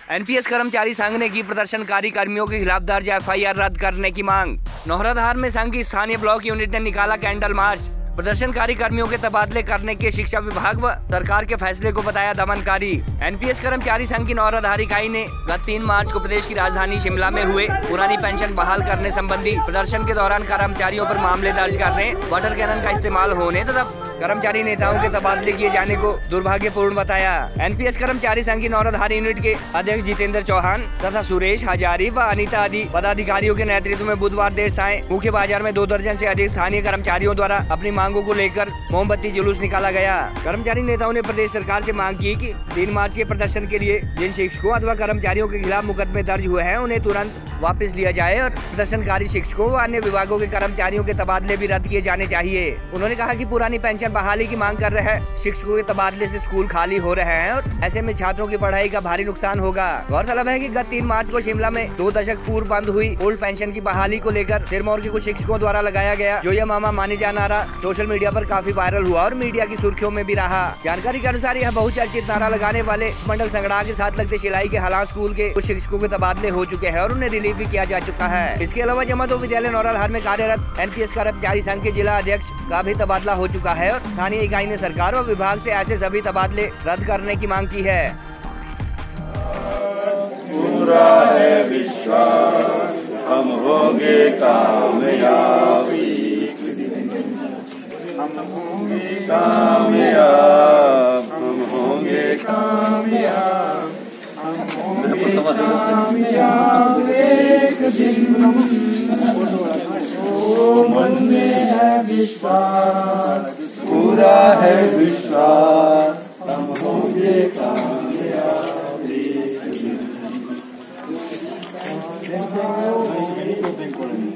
NPS कर्मचारी संघ ने की प्रदर्शनकारी कर्मियों के खिलाफ दर्ज एफआईआर रद्द करने की मांग। नौहराधार में संघ की स्थानीय ब्लॉक यूनिट ने निकाला कैंडल मार्च। प्रदर्शनकारी कर्मियों के तबादले करने के शिक्षा विभाग व सरकार के फैसले को बताया दमनकारी। एनपीएस कर्मचारी संघ की नौहराधार इकाई ने गत 3 मार्च को प्रदेश की राजधानी शिमला में हुए पुरानी पेंशन बहाल करने संबंधी प्रदर्शन के दौरान कर्मचारियों पर मामले दर्ज करने, वाटर कैनन का इस्तेमाल होने तथा कर्मचारी नेताओं के तबादले किए जाने को दुर्भाग्यपूर्ण बताया। एनपीएस कर्मचारी संघ की नौहराधार यूनिट के अध्यक्ष जितेंद्र चौहान तथा सुरेश हजारी व अनीता आदि पदाधिकारियों के नेतृत्व में बुधवार देर सायं मुख्य बाजार में 2 दर्जन से अधिक स्थानीय कर्मचारियों द्वारा अपनी मांगों को लेकर मोमबत्ती जुलूस निकाला गया। कर्मचारी नेताओं ने प्रदेश सरकार से मांग की कि 3 मार्च के प्रदर्शन के लिए जिन शिक्षकों अथवा कर्मचारियों के खिलाफ मुकदमे दर्ज हुए हैं उन्हें तुरंत वापस लिया जाए और प्रदर्शनकारी शिक्षकों व अन्य विभागों के कर्मचारियों के तबादले भी रद्द किए जाने चाहिए। उन्होंने कहा कि पुरानी पेंशन बहाली की मांग कर रहे शिक्षकों के तबादले से स्कूल खाली हो रहे हैं और ऐसे में छात्रों की पढ़ाई का भारी नुकसान होगा। गौरतलब है कि गत 3 मार्च को शिमला में 2 दशक पूर्व बंद हुई ओल्ड पेंशन की बहाली को लेकर सिरमौर के कुछ शिक्षकों द्वारा लगाया गया जो यह मामा माने जा नारा सोशल मीडिया पर काफी वायरल हुआ और मीडिया की सुर्खियों में भी रहा। जानकारी के अनुसार यह बहुचर्चित नारा लगाने वाले मंडल संगड़ा के साथ लगते शिलाई के हलाल स्कूल के कुछ शिक्षकों के तबादले हो चुके हैं और उन्हें रिलीव भी किया जा चुका है। इसके अलावा जमातो विद्यालय नौहराधार में कार्यरत एनपीएस कर्मचारी संघ के जिला अध्यक्ष का भी तबादला हो चुका है और स्थानीय इकाई ने सरकार और विभाग से ऐसे सभी तबादले रद्द करने की मांग की है। पूरा है विश्वास हम होंगे कामयाबी, हम होंगे कामयाब, हम होंगे कामयाब, हम होंगे कामयाब एक दिन। ओ मन में है विश्वास, पूरा है विश्वास हम होंगे कामयाब एक दिन।